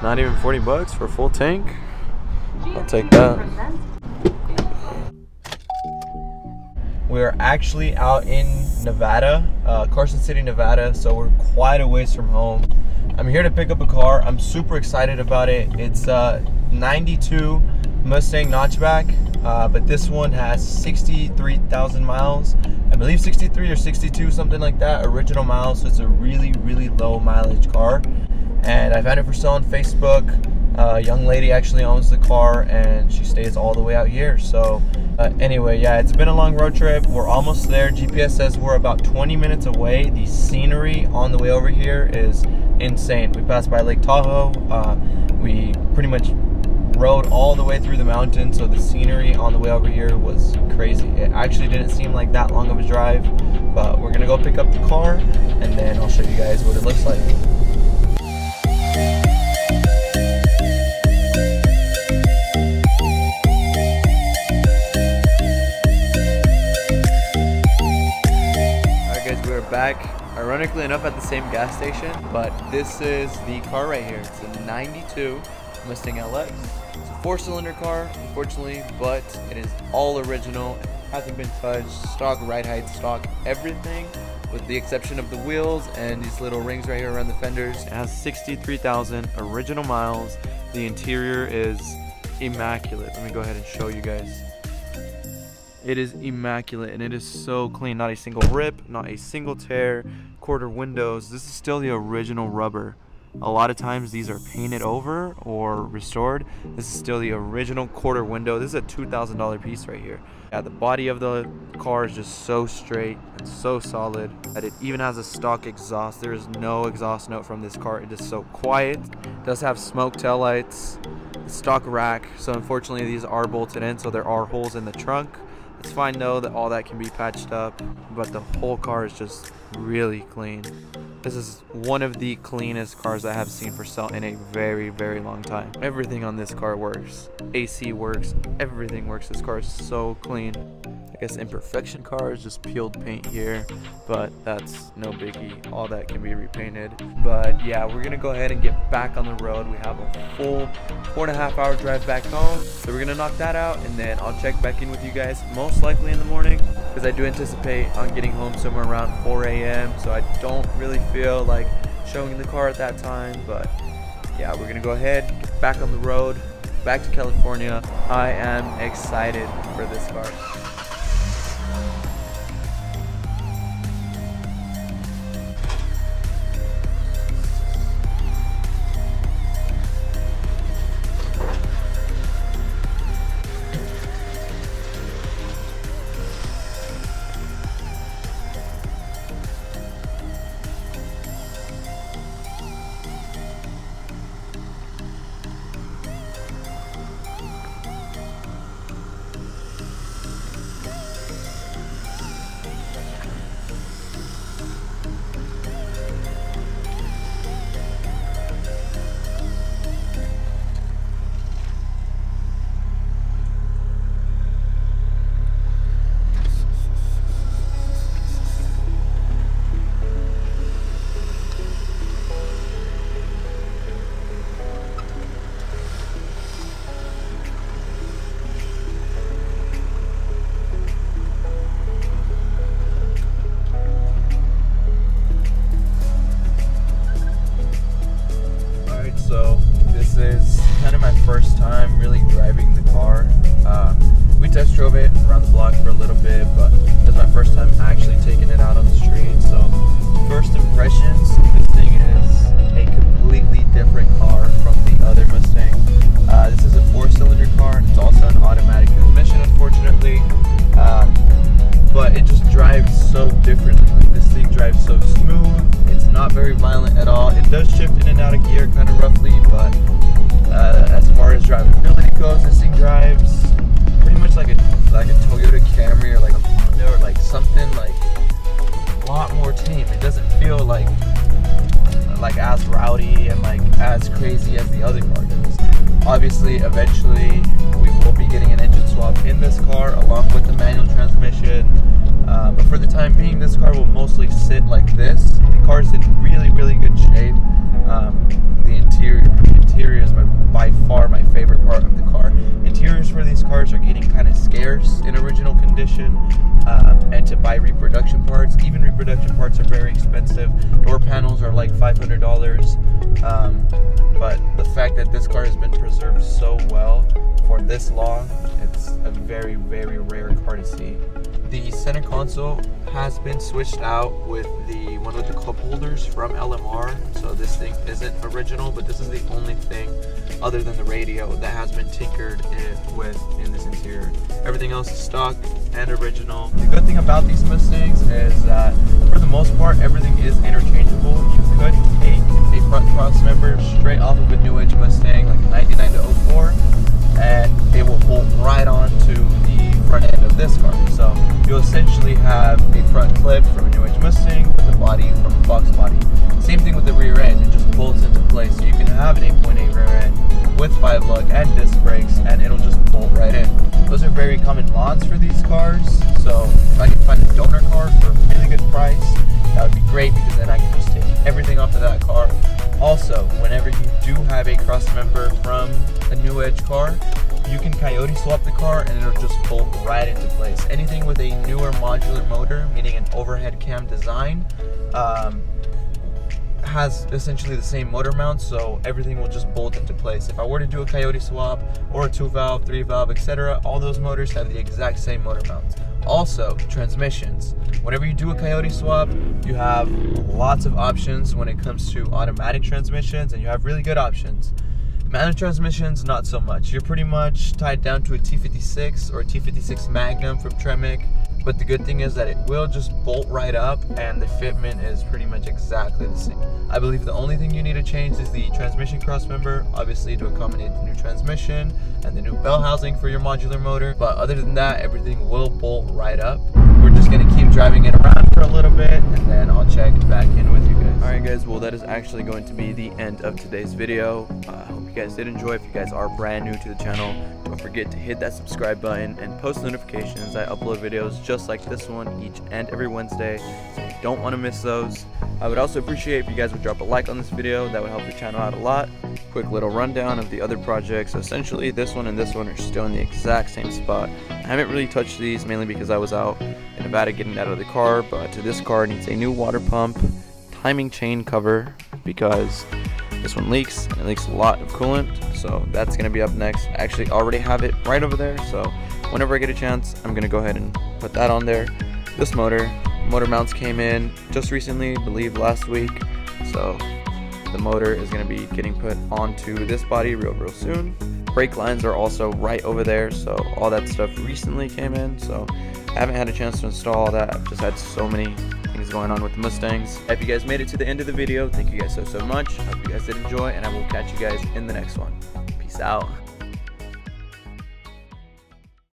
Not even 40 bucks for a full tank? I'll take that. We're actually out in Nevada, Carson City, Nevada, so we're quite a ways from home. I'm here to pick up a car. I'm super excited about it. It's a 92 Mustang Notchback, but this one has 63,000 miles. I believe 63 or 62, something like that, original miles, so it's a really, really low mileage car. And I found it for sale on Facebook. A young lady actually owns the car and she stays all the way out here. So anyway, yeah, it's been a long road trip. We're almost there. GPS says we're about 20 minutes away. The scenery on the way over here is insane. We passed by Lake Tahoe. We pretty much rode all the way through the mountains, so the scenery on the way over here was crazy. It actually didn't seem like that long of a drive, but we're gonna go pick up the car and then I'll show you guys what it looks like. Back, ironically enough, at the same gas station, but this is the car right here. It's a 92 Mustang LX. It's a 4-cylinder car, unfortunately, but it is all original. It hasn't been touched. Stock ride height, stock everything, with the exception of the wheels and these little rings right here around the fenders. It has 63,000 original miles. The interior is immaculate. Let me go ahead and show you guys. It is immaculate and it is so clean. Not a single rip, not a single tear. Quarter windows. This is still the original rubber. A lot of times these are painted over or restored. This is still the original quarter window. This is a $2,000 piece right here. Yeah, the body of the car is just so straight and so solid that it even has a stock exhaust. There is no exhaust note from this car. It is so quiet. It does have smoke tail lights, stock rack. So unfortunately these are bolted in, so there are holes in the trunk. It's fine though that all that can be patched up, but the whole car is just really clean. This is one of the cleanest cars I have seen for sale in a very, very long time. Everything on this car works. AC works, everything works. This car is so clean. I guess imperfection car is just peeled paint here, but that's no biggie. All that can be repainted. But yeah, we're gonna go ahead and get back on the road. We have a full 4.5 hour drive back home, so we're gonna knock that out and then I'll check back in with you guys most likely in the morning, because I do anticipate on getting home somewhere around 4 a.m. so I don't really feel like showing the car at that time. But yeah, we're gonna go ahead, get back on the road, back to California. I am excited for this car. First time really driving the car. We test drove it around the block for a little bit, but this is my first time actually taking it out on the street. So first impressions, this thing is a completely different car from the other Mustang. This is a 4-cylinder car and it's also an automatic transmission, unfortunately, but it just drives so differently. This thing drives so smooth. It's not very violent at all. It does shift in and out of gear kind of roughly, but as far as drivability goes, this thing drives pretty much like a Toyota Camry or like a Honda or like something like a lot more tame. It doesn't feel like as rowdy and like as crazy as the other car does. Obviously, eventually we will be getting an engine swap in this car along with the manual transmission. But for the time being, this car will mostly sit like this. The car is in really, really good shape. The interior cars are getting kind of scarce in original condition, and to buy reproduction parts, even reproduction parts are very expensive. Door panels are like $500, but the fact that this car has been preserved so well for this long, it's a very, very rare car to see. The center console has been switched out with the one with the cup holders from LMR, so this thing isn't original, but this is the only thing other than the radio that has been tinkered with in this interior. Everything else is stock and original. The good thing about these Mustangs is that for the most part everything is interchangeable. You could take a front cross member straight off of a New Age Mustang like a 99 to 04 and it will bolt right onto the front end of this car. So you'll essentially have a front clip from a New Age Mustang with a body from a Fox body. Same thing with the rear end, it just bolts into place. So you can have an 8.8 rear end with 5-lug and disc brakes and it'll just bolt right in. Those are very common mods for these cars, so if I can find a donor car for a really good price, that would be great because then I can just take everything off of that car. Also, whenever you do have a cross member from a New Edge car, you can coyote swap the car and it'll just bolt right into place. Anything with a newer modular motor, meaning an overhead cam design, has essentially the same motor mount, so everything will just bolt into place. If I were to do a coyote swap or a 2-valve, 3-valve, etc., all those motors have the exact same motor mounts. Also, transmissions. Whenever you do a coyote swap, you have lots of options when it comes to automatic transmissions, and you have really good options. Manual transmissions, not so much. You're pretty much tied down to a T56 or a T56 Magnum from Tremec, but the good thing is that it will just bolt right up and the fitment is pretty much exactly the same. I believe the only thing you need to change is the transmission crossmember, obviously to accommodate the new transmission and the new bell housing for your modular motor, but other than that, everything will bolt right up. We're just gonna keep driving it around for a little bit and then I'll check back in with you guys. Alright guys, well that is actually going to be the end of today's video. I hope you guys did enjoy. If you guys are brand new to the channel, don't forget to hit that subscribe button and post notifications. I upload videos just like this one each and every Wednesday, so you don't want to miss those. I would also appreciate if you guys would drop a like on this video. That would help the channel out a lot. Quick little rundown of the other projects. Essentially this one and this one are still in the exact same spot. I haven't really touched these mainly because I was out in Nevada getting out of the car, but this car needs a new water pump, timing chain cover, because this one leaks and it leaks a lot of coolant, so that's going to be up next. I actually already have it right over there, so whenever I get a chance I'm going to go ahead and put that on there. This motor mounts came in just recently, I believe last week, so the motor is going to be getting put onto this body real soon. Brake lines are also right over there, so all that stuff recently came in, so I haven't had a chance to install all that. I've just had so many things going on with the Mustangs. If you guys made it to the end of the video, thank you guys so much. I hope you guys did enjoy, and I will catch you guys in the next one. Peace out.